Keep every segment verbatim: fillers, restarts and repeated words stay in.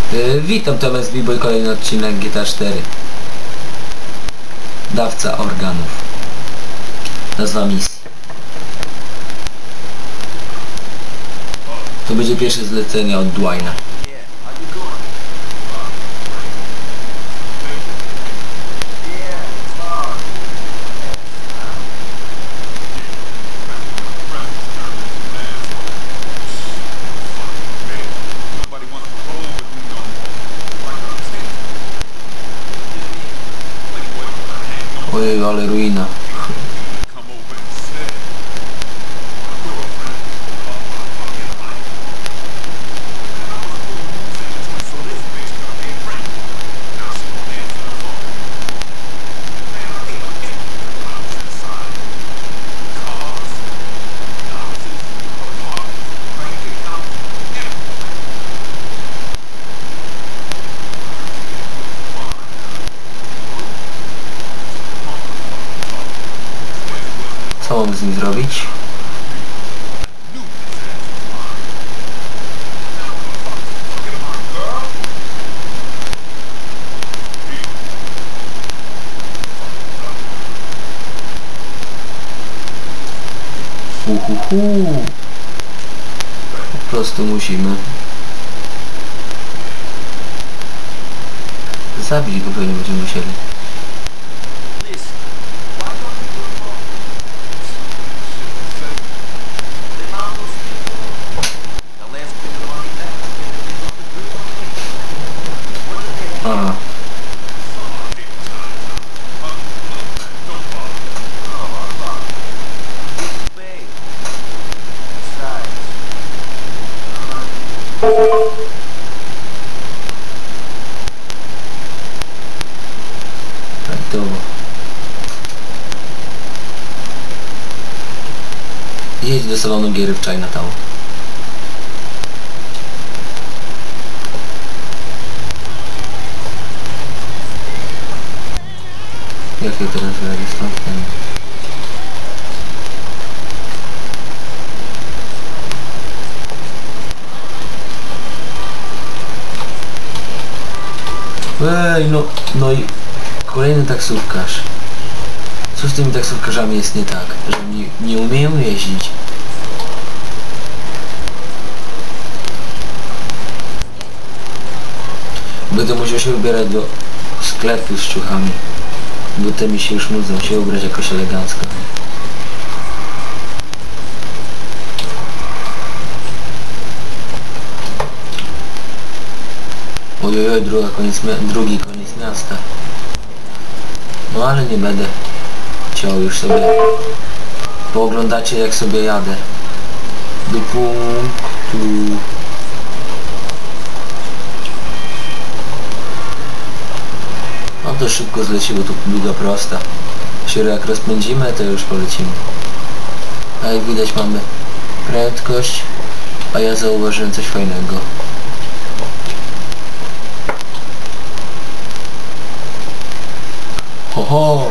Yy, witam, to M S B-Boy, kolejny odcinek G T A cztery. Dawca organów. Nazwa misji. To będzie pierwsze zlecenie od Dwayna. Ojej, ale ruina. Co mam z nim zrobić? Uhuhu. Po prostu musimy zabić go, pewnie będziemy musieli. A. Prawidłowo. Jedź do salonu gier w Chinatown. Jak ja teraz wyjadę stąd? Ej, no, no i kolejny taksówkarz. Co z tymi taksówkarzami jest nie tak? Że nie, nie umieją jeździć. Będę musiał się ubierać do sklepu z ciuchami. Bo te mi się już nudzą, się ubrać jakoś elegancko. Ojojoj, druga koniec drugi koniec miasta. No ale nie będę chciał już sobie. Pooglądacie, jak sobie jadę do punktu. No to szybko zleci, bo to długa prosta. Się jak rozpędzimy, to już polecimy. A jak widać, mamy prędkość, a ja zauważyłem coś fajnego. Hoho!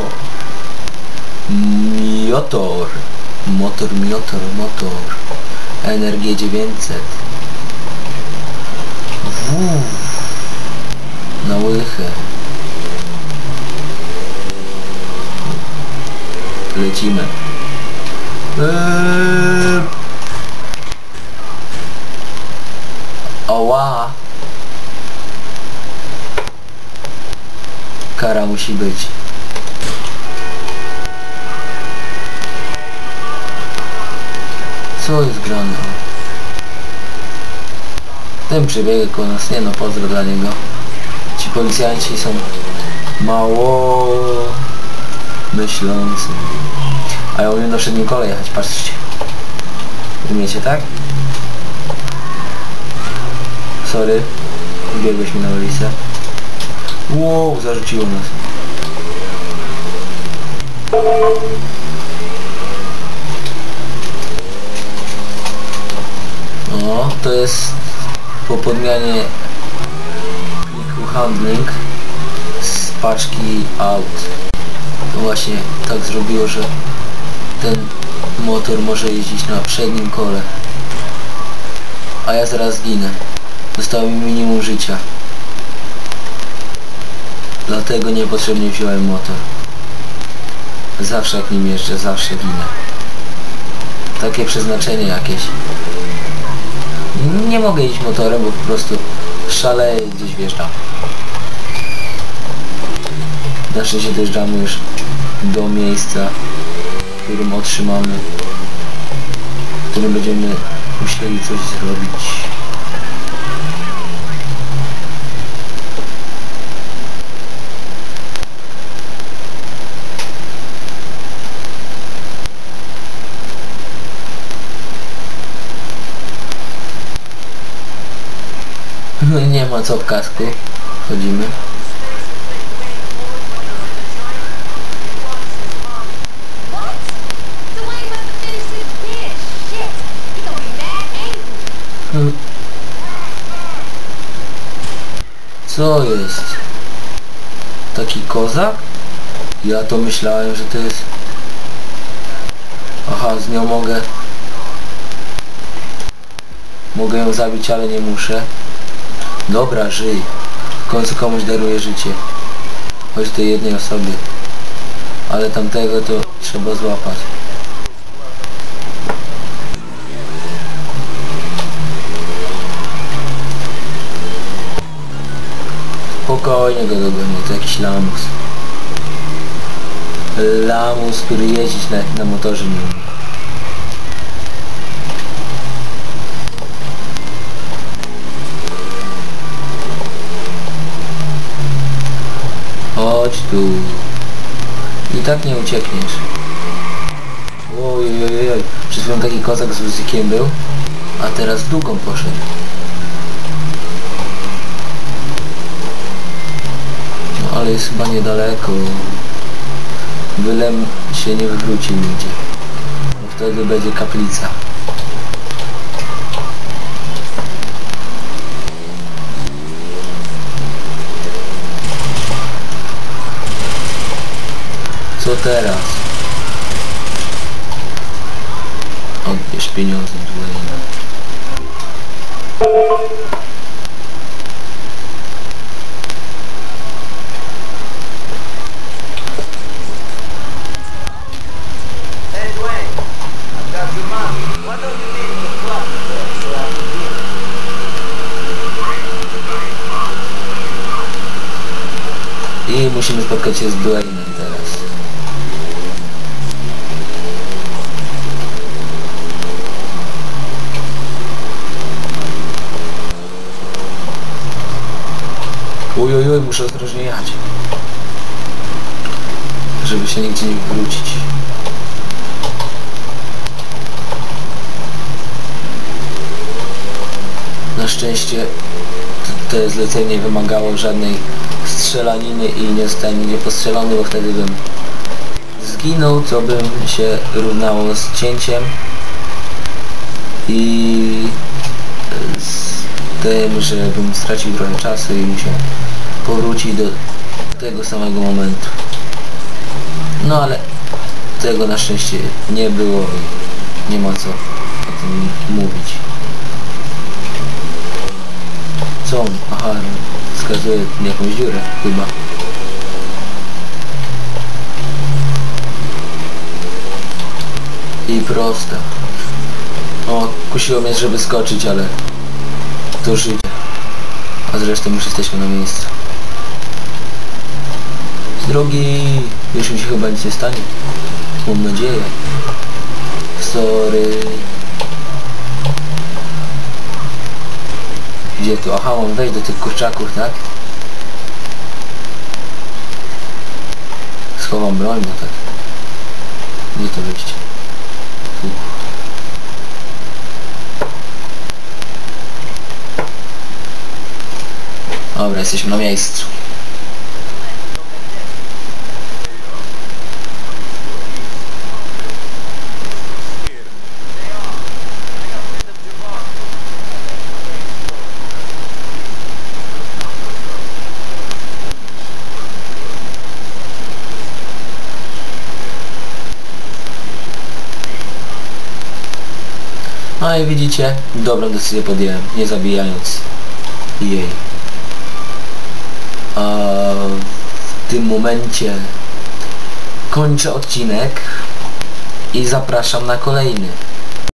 Miotor! Motor, miotor, motor. N R G dziewięćset. Wuuu! Na łychę. Lecimy. Eee... Oła! Kara musi być. Co jest grane? Ten przebiegł koło nas, nie no, pozdro dla niego. Ci policjanci są mało myślący. A ja umiem na przednim kole jechać, patrzcie. Umiecie, tak? Sorry, ubiegłeś mi na ulicę. Wow, zarzuciło nas. No, to jest po podmianie pliku handling z paczki aut. To właśnie tak zrobiło, że ten motor może jeździć na przednim kole. A ja zaraz zginę. Zostało mi minimum życia. Dlatego niepotrzebnie wziąłem motor. Zawsze jak nim jeżdżę, zawsze ginę. Takie przeznaczenie jakieś. Nie mogę iść motorem, bo po prostu szaleję i gdzieś wjeżdżam. Na szczęście dojeżdżamy już do miejsca, w którym otrzymamy, w którym będziemy musieli coś zrobić. Nie ma co w kasku. Wchodzimy. Hmm. Co jest? Taki kozak? Ja to myślałem, że to jest... Aha, z nią mogę... Mogę ją zabić, ale nie muszę. Dobra, żyj. W końcu komuś daruję życie. Choć tej jednej osobie. Ale tamtego to trzeba złapać. Spokojnie go dogonię, to jakiś lamus. Lamus, który jeździć na, na motorze nie umie. Chodź tu. I tak nie uciekniesz. Ojojojoj. Przed chwilą taki kozak z wózkiem był, a teraz w długą poszedł. No ale jest chyba niedaleko. Byle się nie wywrócił nigdzie. Bo wtedy będzie kaplica. Co teraz? Odbierz pieniądze z Wayne'a. Hey Dwayne, I've got your money. Why don't you meet in the club first so I can deal? I musimy spotkać się z Dwayne'em teraz. Ojojoj, muszę ostrożnie jechać. Żeby się nigdzie nie wrócić. Na szczęście to zlecenie nie wymagało żadnej strzelaniny i nie zostałem nigdzie postrzelony, bo wtedy bym zginął, co bym się równało z cięciem i z tym, że bym stracił trochę czasu i musiał powrócić do tego samego momentu. No ale tego na szczęście nie było i nie ma co o tym mówić. Co on? Aha, wskazuje jakąś dziurę chyba. I prosta. O, kusiło mnie, żeby skoczyć, ale to życie. A zresztą już jesteśmy na miejscu. Z drogi, już mi się chyba nic nie stanie. Mam nadzieję. Sorry. Gdzie tu? Aha, mam wejść do tych kurczaków, tak? Schowam broń, bo tak. Gdzie to wyjście? Tu. Dobra, jesteśmy na miejscu. No i widzicie, dobrą decyzję podjąłem, nie zabijając jej. A tym momencie kończę odcinek i zapraszam na kolejny.